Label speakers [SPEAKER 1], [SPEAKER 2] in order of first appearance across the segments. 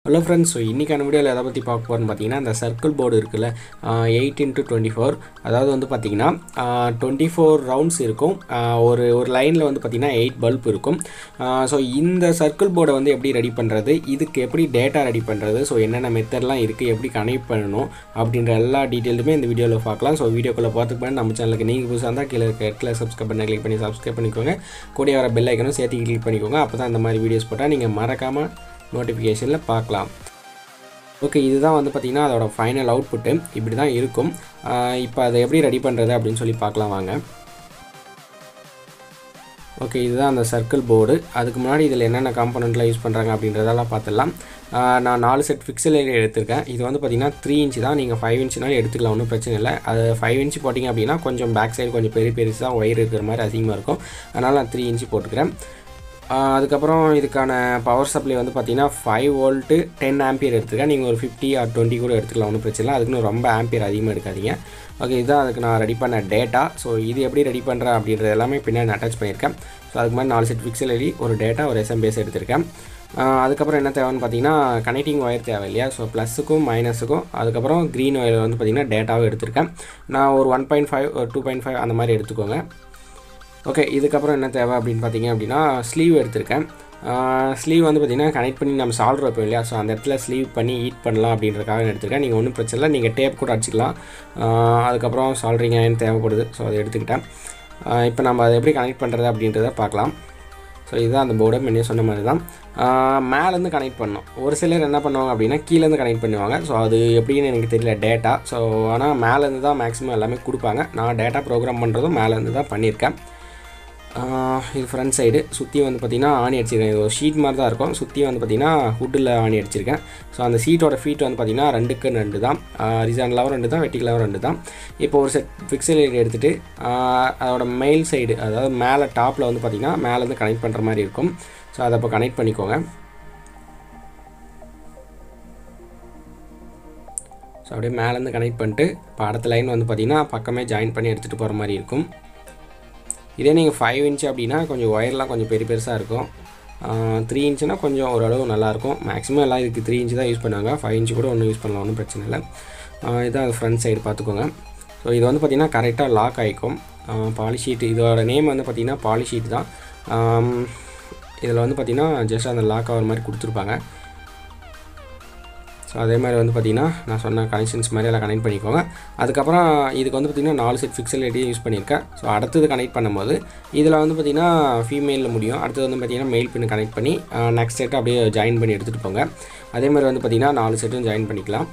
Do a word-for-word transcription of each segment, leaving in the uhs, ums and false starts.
[SPEAKER 1] Hello friends, so இன்றைக்கான வீடியோவில் எதை பற்றி பார்க்க போகிறோன்னு பார்த்தீங்கன்னா, இந்த சர்க்கிள் போர்டு இருக்குல்ல, எயிட் இன்ட்டு டுவெண்ட்டி ஃபோர் அதாவது வந்து பார்த்திங்கன்னா டுவெண்ட்டி ஃபோர் ரவுண்ட்ஸ் இருக்கும். ஒரு ஒரு லைனில் வந்து பார்த்திங்கன்னா எயிட் பல்ப் இருக்கும். ஸோ இந்த சர்க்கிள் போர்டை வந்து எப்படி ரெடி பண்ணுறது, இதுக்கு எப்படி டேட்டா ரெடி பண்ணுறது, ஸோ என்னென்ன மெத்தட்லாம் இருக்குது, எப்படி கனெக்ட் பண்ணணும் அப்படின்ற எல்லா டீட்டெயிலுமே இந்த வீடியோவில் பார்க்கலாம். ஸோ வீடியோக்குள்ளே பார்த்துக்கு பண்ணி நம்ம சேனலுக்கு நீங்கள் புதுசாக இருந்தால் கீழே இருக்க இடத்துல சப்ஸ்கிரைப் பண்ணி கிளிக் பண்ணி சப்ஸ்கிரைப் பண்ணிக்கோங்க. கூட வர பெல் ஐக்கனும் சேர்த்து கிளிக் பண்ணிக்கோங்க. அப்போ தான் இந்த மாதிரி வீடியோஸ் போட்டால் நீங்கள் மறக்காமல் நோட்டிஃபிகேஷனில் பார்க்கலாம். ஓகே, இதுதான் வந்து பார்த்திங்கன்னா அதோட ஃபைனல் அவுட்புட்டு இப்படி தான் இருக்கும். இப்போ அதை எப்படி ரெடி பண்ணுறது அப்படின்னு சொல்லி பார்க்கலாம் வாங்க. ஓகே, இதுதான் அந்த சர்க்கிள் போர்டு. அதுக்கு முன்னாடி இதில் என்னென்ன காம்பனண்ட்லாம் யூஸ் பண்ணுறாங்க அப்படின்றதெல்லாம் பார்த்துடலாம். நான் நாலு செட் ஃபிக்சல் ஏரியா எடுத்திருக்கேன். இது வந்து பார்த்திங்கன்னா த்ரீ இன்ச்சு தான். நீங்கள் ஃபைவ் இன்ச்சுனாலும் எடுத்துக்கலாம், ஒன்றும் பிரச்சனை இல்லை. அது ஃபைவ் இன்ச்சு போட்டிங்க அப்படின்னா கொஞ்சம் பேக் சைடு கொஞ்சம் பெரிய பெருசாக ஒயர் இருக்கிற மாதிரி அதிகமாக இருக்கும். அதனால் நான் த்ரீ இன்ச்சு போட்டுக்கிறேன். அதுக்கப்புறம் இதுக்கான பவர் சப்ளை வந்து பார்த்திங்கன்னா ஃபைவ் வோல்ட்டு டென் ஆம்பியர் எடுத்துருக்கேன். நீங்கள் ஒரு ஃபிஃப்டி ஆர் டுவெண்ட்டி கூட எடுத்துக்கலாம், ஒன்றும் பிரச்சனை இல்லை. அதுக்குன்னு ரொம்ப ஆம்பியர் அதிகமாக எடுக்காதீங்க. ஓகே, இதுதான் அதுக்கு நான் ரெடி பண்ண டேட்டா. ஸோ இது எப்படி ரெடி பண்ணுறேன் அப்படின்றது எல்லாமே பின்னாடி அட்டாச் பண்ணியிருக்கேன். ஸோ அதுக்கு மாதிரி நாலு செட் பிக்சல் எலி, ஒரு டேட்டா, ஒரு எஸ்எம்பிஎஸ் எடுத்திருக்கேன். அதுக்கப்புறம் என்ன தேவைன்னு பார்த்தீங்கன்னா கனெக்டிங் ஒயர் தேவை இல்லையா. ஸோ ப்ளஸுக்கும் மைனஸுக்கும், அதுக்கப்புறம் க்ரீன் ஒயர் வந்து பார்த்திங்கன்னா டேட்டாவும் எடுத்திருக்கேன். நான் ஒரு ஒன் பாயிண்ட் ஃபைவ் ஒரு டூ பாயிண்ட் ஃபைவ் அந்த மாதிரி எடுத்துக்கோங்க. ஓகே, இதுக்கப்புறம் என்ன தேவை அப்படின்னு பார்த்தீங்க அப்படின்னா ஸ்லீவ் எடுத்திருக்கேன். ஸ்லீவ் வந்து பார்த்திங்கன்னா கனெக்ட் பண்ணி நம்ம சால்டர் வைப்போம் இல்லையா. ஸோ அந்த இடத்துல ஸ்லீவ் பண்ணி ஹீட் பண்ணலாம் அப்படின்றதுக்காக எடுத்துருக்கேன். நீங்கள் ஒன்றும் பிரச்சனை இல்லை, நீங்கள் டேப் கூட அடிச்சிக்கலாம். அதுக்கப்புறம் சால்டரிங் அயன் தேவைப்படுது. ஸோ அதை எடுத்துக்கிட்டேன். இப்போ நம்ம அதை எப்படி கனெக்ட் பண்ணுறது அப்படின்றத பார்க்கலாம். ஸோ இதுதான் அந்த போர்டு முன்னே சொன்ன மாதிரி தான். மேலேருந்து கனெக்ட் பண்ணோம். ஒரு சிலர் என்ன பண்ணுவாங்க அப்படின்னா கீழேருந்து கனெக்ட் பண்ணுவாங்க. ஸோ அது எப்படின்னு எனக்கு தெரியல டேட்டா. ஸோ ஆனால் மேலேருந்து தான் மேக்ஸிமம் எல்லாமே கொடுப்பாங்க. நான் டேட்டா ப்ரோக்ராம் பண்ணுறதும் மேலேருந்து தான் பண்ணியிருக்கேன். இது ஃப்ரண்ட் சைடு சுற்றி வந்து பார்த்திங்கன்னா ஆணி அடிச்சிருக்கேன். இது ஒரு ஷீட் மாதிரி தான் இருக்கும். சுற்றி வந்து பார்த்திங்கன்னா ஹுட்டில் ஆணி அடிச்சிருக்கேன். ஸோ அந்த சீட்டோட ஃபீட் வந்து பார்த்திங்கன்னா ரெண்டுக்கு ரெண்டு தான். ஹரிசாண்டலாகவும் ரெண்டு தான், வெர்டிகலாகவும் ரெண்டு தான். இப்போ ஒரு செட் பிக்சல் எடுத்துகிட்டு அதோட மெயில் சைடு, அதாவது மேலே டாப்பில் வந்து பார்த்திங்கன்னா மேலேருந்து கனெக்ட் பண்ணுற மாதிரி இருக்கும். ஸோ அதை இப்போ கனெக்ட் பண்ணிக்கோங்க. ஸோ அப்படியே மேலேருந்து கனெக்ட் பண்ணிட்டு இப்போ அடுத்த லைன் வந்து பார்த்திங்கன்னா பக்கமே ஜாயின் பண்ணி எடுத்துகிட்டு போகிற மாதிரி இருக்கும். இதே நீங்கள் ஃபைவ் இன்ச்சு அப்படின்னா கொஞ்சம் ஒயர்லாம் கொஞ்சம் பெரிய பெருசாக இருக்கும். த்ரீ இன்ச்சுனா கொஞ்சம் ஓரளவு நல்லாயிருக்கும். மேக்ஸிமம் எல்லாம் இதுக்கு த்ரீ இன்ச்சு தான் யூஸ் பண்ணுவாங்க. ஃபைவ் இன்ச்சு கூட ஒன்றும் யூஸ் பண்ணலாம், ஒன்றும் பிரச்சனை இல்லை. இதுதான் அது ஃப்ரண்ட் சைடு பார்த்துக்கோங்க. ஸோ இது வந்து பார்த்திங்கன்னா கரெக்டாக லாக் ஆகிக்கும். பாலிஷீட், இதோட நேம் வந்து பார்த்திங்கன்னா பாலிஷீட் தான். இதில் வந்து பார்த்திங்கன்னா ஜஸ்ட் அந்த லாக் ஆகிற மாதிரி கொடுத்துருப்பாங்க. ஸோ அதே மாதிரி வந்து பார்த்திங்கன்னா நான் சொன்ன கனெக்ஷன்ஸ் மாதிரி எல்லாம் கனெக்ட் பண்ணிக்கோங்க. அதுக்கப்புறம் இதுக்கு வந்து பார்த்திங்கன்னா நாலு செட் ஃபிக்சல் எடியை யூஸ் பண்ணியிருக்கேன். ஸோ அடுத்தது கனெக்ட் பண்ணும்போது இதில் வந்து பார்த்திங்கன்னா ஃபீமேலில் முடியும். அடுத்தது வந்து பார்த்திங்கன்னா மெயில் பின் கனெக்ட் பண்ணி நெக்ஸ்ட் செட்டு அப்படியே ஜாயின் பண்ணி எடுத்துகிட்டு போங்க. அதே மாதிரி வந்து பார்த்திங்கன்னா நாலு செட்டும் ஜாயின் பண்ணிக்கலாம்.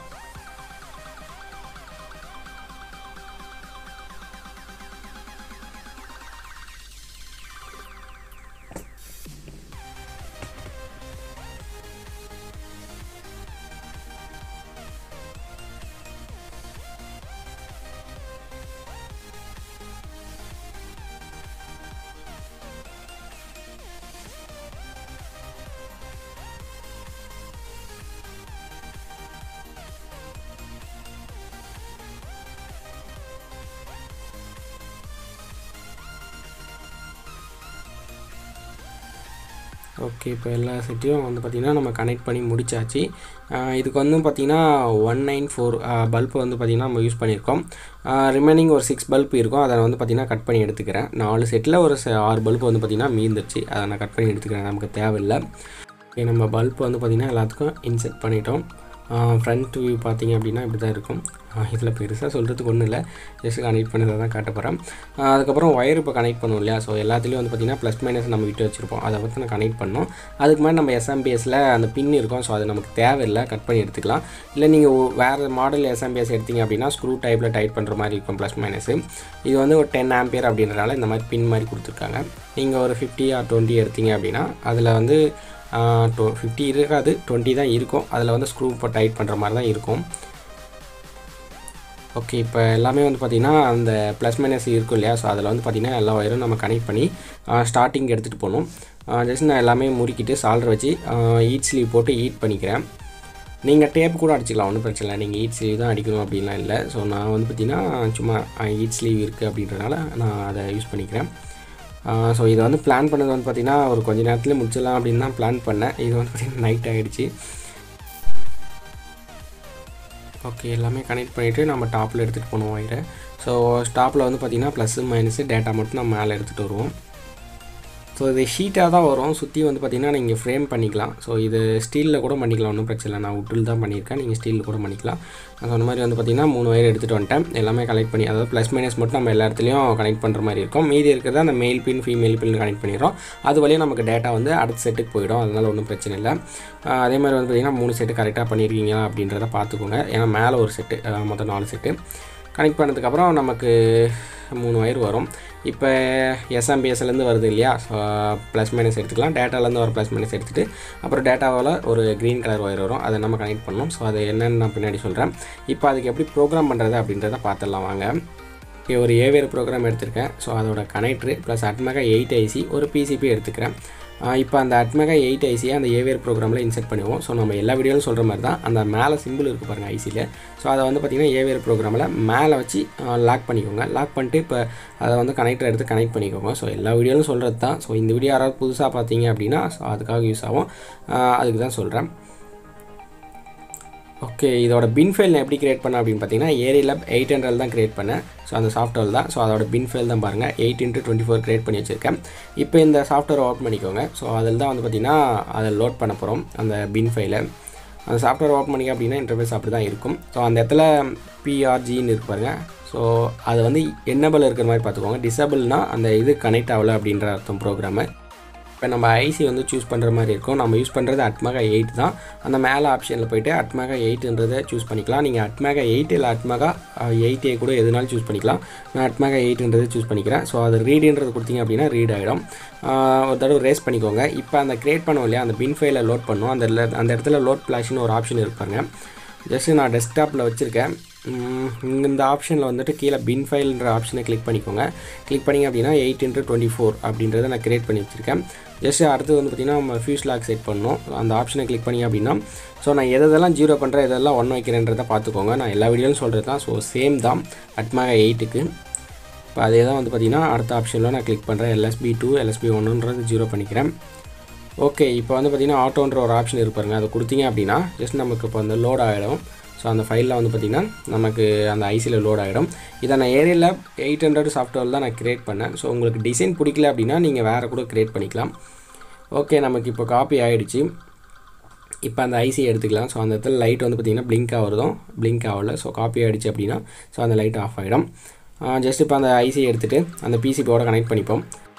[SPEAKER 1] ஓகே, இப்போ எல்லா செட்டையும் வந்து பார்த்திங்கன்னா நம்ம கனெக்ட் பண்ணி முடிச்சாச்சு. இதுக்கு வந்து பார்த்திங்கன்னா ஒன் நைன் ஃபோர் பல்ப் வந்து பார்த்திங்கன்னா நம்ம யூஸ் பண்ணியிருக்கோம். ரிமைனிங் ஒரு சிக்ஸ் பல்ப் இருக்கும். அதை வந்து பார்த்திங்கன்னா கட் பண்ணி எடுத்துக்கிறேன். நாலு செட்டில் ஒரு ஆறு பல்ப் வந்து பார்த்திங்கன்னா மீந்துருச்சு. அதை நான் கட் பண்ணி எடுத்துக்கிறேன், நமக்கு தேவையில்லை. ஓகே, நம்ம பல்ப் வந்து பார்த்திங்கன்னா எல்லாத்துக்கும் இன்செர்ட் பண்ணிட்டோம். ஃப்ரண்ட் வியூ பார்த்திங்க அப்படின்னா இப்படி தான் இருக்கும். இதில் பெருசாக சொல்கிறதுக்கு ஒன்றும் இல்லை, ஜஸ்ட் கனெக்ட் பண்ணதை தான் காட்ட போகிறேன். அதுக்கப்புறம் ஒயர் இப்போ கனெக்ட் பண்ணுவோம் இல்லையா. ஸோ எல்லாத்துலேயும் வந்து பார்த்திங்கன்னா ப்ளஸ் மைனஸ் நம்ம விட்டு வச்சுருப்போம். அதை வந்து நான் கனெக்ட் பண்ணோம். அதுக்கு மாதிரி நம்ம எஸ்எம்பிஎஸில் அந்த பின் இருக்கும். ஸோ அது நமக்கு தேவையில்லை, கட் பண்ணி எடுத்துக்கலாம். இல்லை நீங்கள் வேறு மாடல் எஸ்எம்பிஎஸ் எடுத்திங்க அப்படின்னா ஸ்க்ரூ டைப்பில் டைட் பண்ணுற மாதிரி இருக்கும் ப்ளஸ் மைனஸு. இது வந்து ஒரு டென் ஆம்பியர் அப்படின்றனால இந்த மாதிரி பின் மாதிரி கொடுத்துருக்காங்க. நீங்கள் ஒரு ஃபிஃப்டி ஆர் டுவெண்ட்டி எடுத்திங்க அப்படின்னா அதில் வந்து டொ ஃபிஃப்டி இருக்காது, டுவெண்ட்டி தான் இருக்கும். அதில் வந்து ஸ்க்ரூ இப்போ டைட் பண்ணுற மாதிரி தான் இருக்கும். ஓகே, இப்போ எல்லாமே வந்து பார்த்திங்கன்னா அந்த ப்ளஸ் மைனஸ் இருக்கும் இல்லையா. ஸோ அதில் வந்து பார்த்திங்கன்னா எல்லா ஒயரும் நம்ம கனெக்ட் பண்ணி ஸ்டார்டிங் எடுத்துகிட்டு போகணும். ஜஸ்ட் நான் எல்லாமே முறுக்கிட்டு சால்டர் வச்சு ஈட் ஸ்லீவ் போட்டு ஈட் பண்ணிக்கிறேன். நீங்கள் டேப் கூட அடிச்சிக்கலாம், ஒன்றும் பிரச்சனை இல்லை. நீங்கள் ஈட் ஸ்லீவ் தான் அடிக்கணும் அப்படின்லாம் இல்லை. ஸோ நான் வந்து பார்த்திங்கன்னா சும்மா ஈட் ஸ்லீவ் இருக்குது அப்படின்றனால நான் அதை யூஸ் பண்ணிக்கிறேன். ஸோ இதை வந்து பிளான் பண்ணது வந்து பார்த்திங்கன்னா ஒரு கொஞ்சம் நேரத்தில் முடிச்சிடலாம் அப்படின்னு தான் பிளான் பண்ணேன். இது வந்து பார்த்திங்கன்னா நைட் ஆகிடுச்சு. ஓகே, எல்லாமே கனெக்ட் பண்ணிவிட்டு நம்ம டாப்பில் எடுத்துகிட்டு போகணும் ஒயரை. ஸோ டாப்பில் வந்து பார்த்திங்கன்னா ப்ளஸ்ஸு மைனஸு டேட்டா மட்டும் நம்ம மேலே எடுத்துகிட்டு வருவோம். ஸோ இது ஷீட்டாக தான் வரும். சுற்றி வந்து பார்த்திங்கன்னா நீங்கள் ஃப்ரேம் பண்ணிக்கலாம். ஸோ இது ஸ்டீலில் கூட பண்ணிக்கலாம், ஒன்றும் பிரச்சனை இல்லை. நான் உட்டில் தான் பண்ணியிருக்கேன், நீங்கள் ஸ்டீலில் கூட பண்ணிக்கலாம். நான் சொன்ன மாதிரி வந்து பார்த்திங்கன்னா மூணு வயர் எடுத்துகிட்டு வந்துட்டேன். எல்லாமே கனெக்ட் பண்ணி, அதாவது ப்ளஸ் மைனஸ் மட்டும் நம்ம எல்லா இடத்துலையும் கனெக்ட் பண்ணுற மாதிரி இருக்கும். மீதி இருக்கிறத அந்த male pin female pin connect பண்ணிடுறோம். அது வழியாக நமக்கு டேட்டா வந்து அடுத்த செட்டுக்கு போயிடும். அதனால் ஒன்றும் பிரச்சனை இல்லை. அதே மாதிரி வந்து பார்த்திங்கன்னா மூணு செட்டு கரெக்டாக பண்ணியிருக்கீங்களா அப்படின்றத பார்த்துக்கோங்க. ஏன்னா மேலே ஒரு செட்டு, மொத்தம் நாலு செட்டு கனெக்ட் பண்ணதுக்கப்புறம் நமக்கு மூணு வயர் வரும். இப்போ எஸ்எம்பிஎஸ்லேருந்து வருது இல்லையா, ஸோ ப்ளஸ் மைனஸ் எடுத்துக்கலாம். டேட்டாலேருந்து வர ப்ளஸ் மைனஸ் எடுத்துகிட்டு அப்புறம் டேட்டாவில் ஒரு க்ரீன் கலர் ஒயர் வரும், அதை நம்ம கனெக்ட் பண்ணணும். ஸோ அது என்னென்னு நான் பின்னாடி சொல்கிறேன். இப்போ அதுக்கு எப்படி ப்ரோக்ராம் பண்ணுறது அப்படின்றத பார்த்துடலாம் வாங்க. இப்போ ஒரு ஏவியர் ப்ரோக்ராம் எடுத்திருக்கேன். ஸோ அதோட connector plus ATmega eight IC ஒரு பிசிபி எடுத்துக்கிறேன். இப்போ அந்த அட்மெகா எயிட் ஐசியை அந்த ஏவியர் ப்ரோக்ராமில் இன்செர்ட் பண்ணுவோம். ஸோ நம்ம எல்லா வீடியோவும் சொல்கிற மாதிரி தான் அந்த மேலே சிம்பிள் இருக்குது பாருங்கள் ஐசியில். ஸோ அதை வந்து பார்த்திங்கன்னா ஏவியர் ப்ரோக்ராமில் மேலே வச்சு லாக் பண்ணிக்கோங்க. லாக் பண்ணிட்டு இப்போ அதை வந்து கனெக்டர் எடுத்து கனெக்ட் பண்ணிக்கோங்க. ஸோ எல்லா வீடியோவும் சொல்கிறது தான். ஸோ இந்த வீடியோ யாராவது புதுசாக பார்த்தீங்க அப்படின்னா ஸோ அதுக்காக யூஸ் ஆகும், அதுக்கு தான் சொல்கிறேன். ஓகே, இதோட பின் ஃபைல் நான் எப்படி கிரியேட் பண்ணேன் அப்படின்னு பார்த்தீங்கன்னா ஏரியலப் எயிட் ஹண்ட்ரட் தான் கிரியேட் பண்ணேன். ஸோ அந்த சாஃப்ட்வேர் தான். ஸோ அதோட பின் ஃபைல் தான் பாருங்கள், eight into twenty four create பண்ணி வச்சுருக்கேன். இப்போ இந்த சாஃப்ட்வேர் ஓப்பன் பண்ணிக்கோங்க. ஸோ அதில் தான் வந்து பார்த்திங்கன்னா அதை லோட் பண்ண போகிறோம் அந்த பின் ஃபைலை. அந்த சாஃப்ட்வேர் ஓப்பன் பண்ணிக்க அப்படின்னா இன்டர்ஃபேஸ் அப்படி தான் இருக்கும். ஸோ அந்த இடத்துல பிஆர்ஜின்னு இருக்கு பாருங்கள். ஸோ அது வந்து என்னபிள் இருக்கிற மாதிரி பார்த்துக்கோங்க. டிசபிள்னால் அந்த இது கனெக்ட் ஆகலை அப்படின்ற அர்த்தம் ப்ரோக்ராமு. இப்போ நம்ம ஐசி வந்து சூஸ் பண்ணுற மாதிரி இருக்கும். நம்ம யூஸ் பண்ணுறது அட்மெகா எயிட் தான். அந்த மேலே ஆப்ஷனில் போய்ட்டு அட்மெகா எயிட்ன்றதை சூஸ் பண்ணிக்கலாம். நீங்கள் அட்மெகா எயிட் இல்லை அட்மெகா எயிட் ஏ கூட எதுனாலும் சூஸ் பண்ணிக்கலாம். நான் அட்மெகா எயிட்ன்றதை சூஸ் பண்ணிக்கிறேன். ஸோ அது ரீடுன்றது கொடுத்தீங்க அப்படின்னா ரீட் ஆகிடும். ஒரு தடவை ரேஸ் பண்ணிக்கோங்க. இப்போ அந்த கிரியேட் பண்ணுவோம் இல்லையா, அந்த பின் ஃபைலை லோட் பண்ணும். அந்த அந்த இடத்துல லோட் ஃப்ளாஷ்னு ஒரு ஆப்ஷன் இருப்பாங்க. ஜஸ்ட்டு நான் டெஸ்க்டாப்பில் வச்சுருக்கேன். இந்த ஆப்ஷனில் வந்துட்டு கீழே பின் ஃபைல்ன்ற ஆப்ஷனை கிளிக் பண்ணிக்கோங்க. கிளிக் பண்ணிங்க அப்படின்னா எயிட் இன்ட்டு டுவெண்ட்டி ஃபோர் அப்படின்றத நான் கிரியேட் பண்ணி வச்சுருக்கேன். ஜஸ்ட் அடுத்து வந்து பார்த்திங்கன்னா நம்ம ஃபியூஸ் லாக் செட் பண்ணணும். அந்த ஆப்ஷனை கிளிக் பண்ணிங்க அப்படின்னா ஸோ நான் எதெல்லாம் ஜீரோ பண்ணுறேன் எதெல்லாம் ஒன் வைக்கிறேன்றதை பார்த்துக்கோங்க. நான் எல்லா வீடியோவும் சொல்கிறது தான். ஸோ சேம் தான் அட்மெகா எயிட்டுக்கு. இப்போ அதே தான் வந்து பார்த்திங்கன்னா அடுத்த ஆப்ஷனில் நான் கிளிக் பண்ணுறேன். எல்எஸ்பி டூ எல்எஸ்பி ஒன்றுன்றது ஜீரோ பண்ணிக்கிறேன். ஓகே, இப்போ வந்து பார்த்திங்கன்னா ஆட்டோன்ற ஒரு ஆப்ஷன் இருப்பாருங்க, அதை கொடுத்தீங்க அப்படின்னா ஜஸ்ட் நமக்கு இப்போ வந்து லோட் ஆகிடும். ஸோ அந்த ஃபைலில் வந்து பார்த்திங்கன்னா நமக்கு அந்த ஐசியில் லோட் ஆகிடும். இதை நான் ஏரியல் எயிட் ஹண்ட்ரட் சாஃப்ட்வேர் தான் நான் க்ரியேட் பண்ணேன். ஸோ உங்களுக்கு டிசைன் பிடிக்கல அப்படின்னா நீங்கள் வேறு கூட க்ரியேட் பண்ணிக்கலாம். ஓகே, நமக்கு இப்போ காப்பி ஆகிடுச்சு. இப்போ அந்த ஐசி எடுத்துக்கலாம். ஸோ அந்த இடத்துல லைட் வந்து பார்த்திங்கன்னா பிளிங்க் ஆகிறதும் பிளிங்க் ஆகலை. ஸோ காப்பி ஆகிடுச்சு அப்படின்னா ஸோ அந்த லைட் ஆஃப் ஆகிடும். ஜஸ்ட் இப்போ அந்த ஐசி எடுத்துகிட்டு அந்த பிசிபியோட கனெக்ட் பண்ணிப்போம்.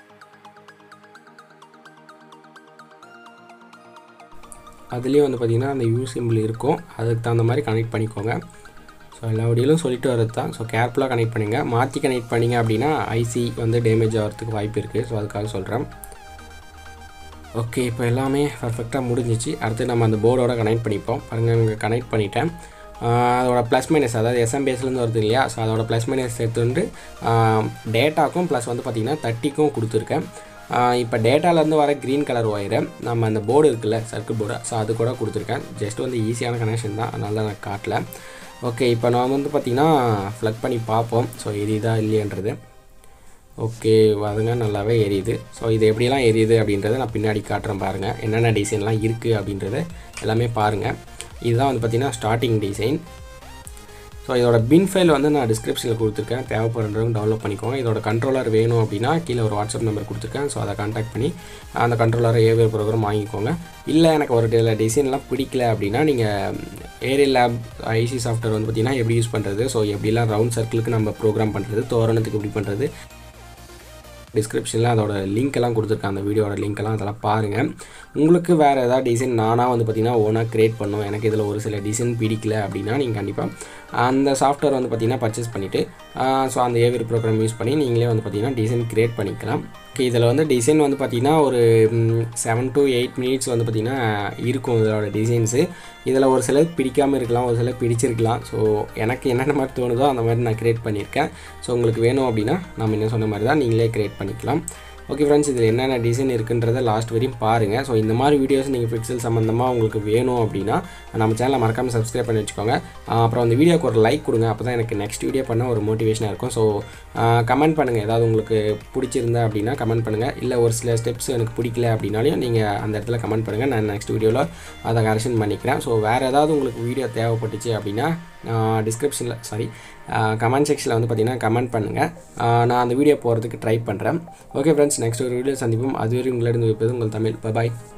[SPEAKER 1] அதுலேயும் வந்து பார்த்திங்கன்னா அந்த யூ சிம்பிள் இருக்கும், அதுக்கு தகுந்த மாதிரி கனெக்ட் பண்ணிக்கோங்க. ஸோ எல்லா வீடியோலும் சொல்லிட்டு வரது தான். ஸோ கேர்ஃபுல்லாக கனெக்ட் பண்ணுங்கள். மாற்றி கனெக்ட் பண்ணிங்க அப்படின்னா ஐசி வந்து டேமேஜ் ஆகிறதுக்கு வாய்ப்பு இருக்குது. ஸோ அதுக்காக சொல்கிறேன். ஓகே, இப்போ எல்லாமே பர்ஃபெக்டாக முடிஞ்சிச்சு. அடுத்து நம்ம அந்த போர்டோட கனெக்ட் பண்ணிப்போம். பாருங்கள், இங்கே கனெக்ட் பண்ணிட்டேன். அதோட ப்ளஸ் மைனஸ், அதாவது எஸ்எம்பிஎஸ்லேருந்து வருது இல்லையா, ஸோ அதோட ப்ளஸ் மைனஸ் எடுத்து வந்து டேட்டாக்கும் ப்ளஸ் வந்து பார்த்திங்கன்னா தேர்ட்டிக்கும் கொடுத்துருக்கேன். இப்போ டேட்டாலேருந்து வர க்ரீன் கலர் ஒயரை நம்ம அந்த போர்டு இருக்குல்ல, சர்க்கிள் போர்டு, ஸோ அது கூட கொடுத்துருக்கேன். ஜஸ்ட் வந்து ஈஸியான கனெக்ஷன் தான், அதனால தான் நான் காட்டல. ஓகே, இப்போ நான் வந்து பார்த்திங்கன்னா ஃப்ளக் பண்ணி பார்ப்போம். ஸோ எரியுதா இல்லையன்றது. ஓகே, அதுங்க நல்லாவே எரியுது. ஸோ இது எப்படியெல்லாம் எரியுது அப்படின்றத நான் பின்னாடி காட்டுறேன் பாருங்கள். என்னென்ன டிசைன்லாம் இருக்குது அப்படின்றத எல்லாமே பாருங்கள். இதுதான் வந்து பார்த்திங்கன்னா ஸ்டார்டிங் டிசைன். ஸோ இதோட பின் ஃபைல் வந்து நான் டிஸ்கிரிப்ஷனில் கொடுத்துருக்கேன், தேவைப்படுறவங்க டவுன்லோட் பண்ணிக்கோங்க. இதோட கண்ட்ரோலர் வேணும் அப்படின்னா கீழே ஒரு வாட்ஸ்அப் நம்பர் கொடுத்துருக்கேன். ஸோ அதை கான்டாக்ட் பண்ணி அந்த கண்ட்ரோலரை ஏவியர் ப்ரோக்ராம் வாங்கிக்கோங்க. இல்லை எனக்கு ஒரு டிசைன்லாம் பிடிக்கல அப்படின்னா நீங்கள் ஏரியல் லேப் ஐசி சாஃப்ட்வேர் வந்து பார்த்திங்கன்னா எப்படி யூஸ் பண்ணுறது, ஸோ எப்படிலாம் ரவுண்ட் சர்க்கிளுக்கு நம்ம ப்ரோக்ராம் பண்ணுறது, தோரணத்துக்கு எப்படி பண்ணுறது, டிஸ்கிரிப்ஷனில் அதோட லிங்க் எல்லாம் கொடுத்துருக்கேன். அந்த வீடியோட லிங்க் எல்லாம் அதெல்லாம் பாருங்கள். உங்களுக்கு வேறு ஏதாவது டிசைன் நானாக வந்து பார்த்திங்கன்னா ஓனாக க்ரியேட் பண்ணும், எனக்கு இதில் ஒரு சில டிசைன் பிடிக்கல அப்படின்னா நீங்கள் கண்டிப்பாக அந்த சாஃப்ட்வேர் வந்து பார்த்திங்கன்னா பர்ச்சேஸ் பண்ணிவிட்டு ஸோ அந்த ஏவியர் ப்ரோக்ராம் யூஸ் பண்ணி நீங்களே வந்து பார்த்திங்கன்னா டிசைன் க்ரியேட் பண்ணிக்கலாம். ஓகே, இதில் வந்து டிசைன் வந்து பார்த்திங்கன்னா ஒரு செவன் டு எயிட் மினிட்ஸ் வந்து பார்த்திங்கன்னா இருக்கும் இதோட டிசைன்ஸு. இதில் ஒரு சிலர் பிடிக்காமல் இருக்கலாம், ஒரு சிலர் பிடிச்சிருக்கலாம். ஸோ எனக்கு என்னென்ன மாதிரி தோணுதோ அந்த மாதிரி நான் க்ரியேட் பண்ணியிருக்கேன். ஸோ உங்களுக்கு வேணும் அப்படின்னா நம்ம என்ன சொன்ன மாதிரி தான் நீங்களே க்ரியேட் பண்ணிக்கலாம். ஓகே ஃப்ரெண்ட்ஸ், இதில் என்னென்ன டிசைன் இருக்குன்றதை லாஸ்ட் வரையும் பாருங்கள். ஸோ இந்த மாதிரி வீடியோஸ் நீங்கள் பிக்சல் சம்மந்தமாக உங்களுக்கு வேணும் அப்படின்னா நம்ம சேனலை மறக்காமல் சப்ஸ்கிரைப் பண்ணி வச்சுக்கோங்க. அப்புறம் அந்த வீடியோக்கு ஒரு லைக் கொடுங்க, அப்போ தான் எனக்கு நெக்ஸ்ட் வீடியோ பண்ண ஒரு மோட்டிவேஷனாக இருக்கும். ஸோ கமெண்ட் பண்ணுங்கள், ஏதாவது உங்களுக்கு பிடிச்சிருந்தா அப்படின்னா கமெண்ட் பண்ணுங்கள். இல்லை ஒரு சில ஸ்டெப்ஸ் எனக்கு பிடிக்கல அப்படின்னாலையும் நீங்கள் அந்த இடத்துல கமெண்ட் பண்ணுங்கள். நான் நெக்ஸ்ட் வீடியோவில் அதை கரெக்ஷன் பண்ணிக்கிறேன். ஸோ வேறு ஏதாவது உங்களுக்கு வீடியோ தேவைப்பட்டுச்சு அப்படின்னா டிஸ்கிரிப்ஷனில் சாரி கமெண்ட் செக்ஷனில் வந்து பார்த்திங்கன்னா கமெண்ட் பண்ணுங்கள். நான் அந்த வீடியோ போகிறதுக்கு ட்ரை பண்ணுறேன். ஓகே ஃப்ரெண்ட்ஸ், நெக்ஸ்ட் ஒரு வீடியோ சந்திப்போம். அதுவரை உங்களிடம் வைப்பது உங்கள் தமிழ். பாய்.